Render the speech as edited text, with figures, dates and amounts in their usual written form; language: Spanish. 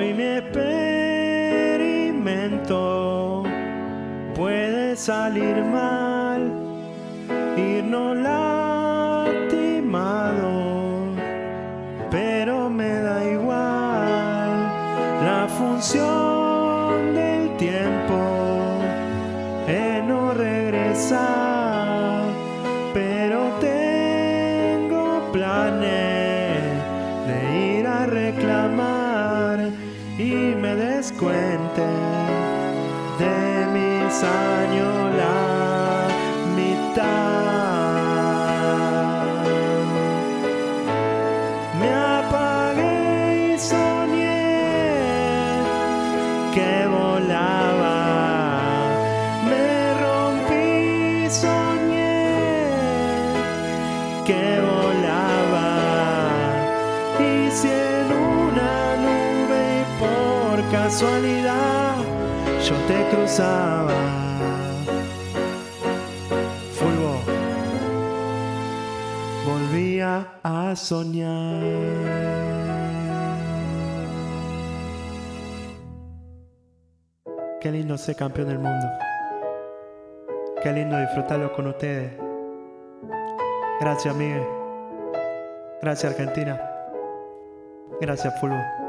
Hoy mi experimento puede salir mal, irnos lastimado, pero me da igual. La función del tiempo es no regresar, pero tengo planes de ir a reclamar y me descuente de mis años la mitad. Me apagué y soñé que volaba, me rompí y soñé que volaba, y si en una nube y por casualidad yo te cruzaba. Fulvo, volvía a soñar. Qué lindo ser campeón del mundo. Qué lindo disfrutarlo con ustedes. Gracias, Miguel. Gracias, Argentina. Gracias, Fulvo.